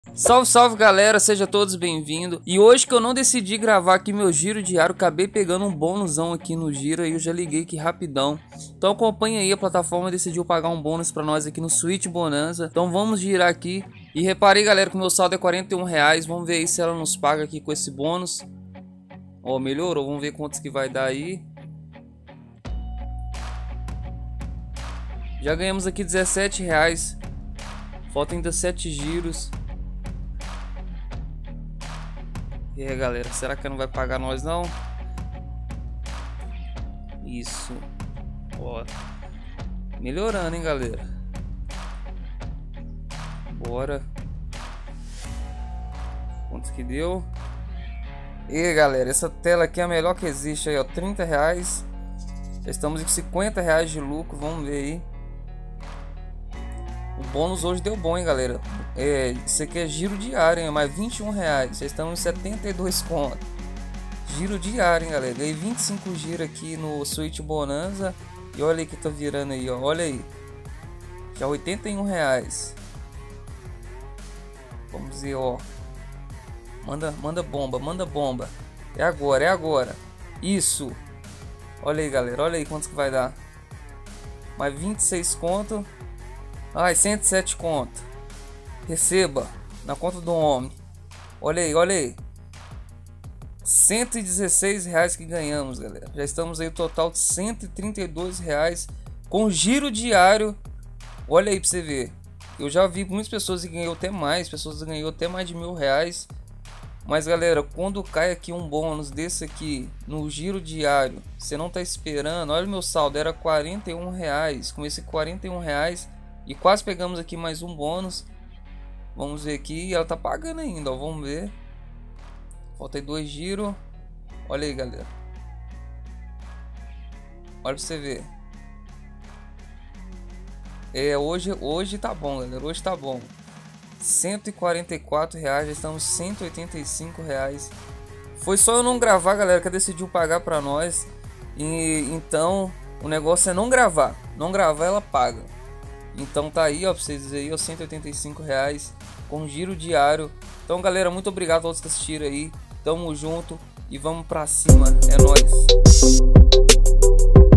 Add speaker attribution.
Speaker 1: Salve, salve galera, sejam todos bem-vindos. E hoje que eu não decidi gravar aqui meu giro diário, acabei pegando um bônusão aqui no giro e eu já liguei aqui rapidão. Então acompanha aí, a plataforma decidiu pagar um bônus pra nós aqui no Switch Bonanza. Então vamos girar aqui. E reparei galera que o meu saldo é R$41, vamos ver aí se ela nos paga aqui com esse bônus. Ó, melhorou, vamos ver quantos que vai dar aí. Já ganhamos aqui R$17. Faltam ainda 7 giros. E aí galera, será que não vai pagar nós não? Isso. Ó, melhorando, hein galera. Bora. Quantos que deu? E aí galera, essa tela aqui é a melhor que existe aí, ó, R$30. Já estamos com R$50 de lucro, vamos ver aí. O bônus hoje deu bom, hein galera. Isso aqui é giro diário, hein? Mais R$21. Já estamos em 72 conto. Giro diário, hein galera. Ganhei 25 giros aqui no Switch Bonanza. E olha aí que tá virando aí, ó. Olha aí. Já R$81. Vamos ver, ó. Manda bomba, manda bomba. É agora, é agora. Isso. Olha aí galera, olha aí quantos que vai dar. Mais 26 conto. Ai, 107 conto. Receba na conta do homem. Olha aí, olha aí. R$116 que ganhamos, galera. Já estamos aí no total de R$132 com giro diário. Olha aí pra você ver. Eu já vi muitas pessoas que ganhou até mais. Pessoas que ganhou até mais de R$1.000. Mas galera, quando cai aqui um bônus desse aqui no giro diário, você não tá esperando. Olha o meu saldo, era R$41. Com esse R$41 e quase pegamos aqui mais um bônus. Vamos ver aqui, ela tá pagando ainda, ó, vamos ver. Falta aí 2 giros. Olha aí galera. Olha pra você ver. Hoje tá bom galera, hoje tá bom. R$144, já estamos R$185. Foi só eu não gravar galera, que decidiu pagar pra nós. E então o negócio é não gravar. Não gravar ela paga. Então tá aí, ó, pra vocês aí, ó, R$185 com giro diário. Então galera, muito obrigado a todos que assistiram aí. Tamo junto e vamos pra cima, é nóis.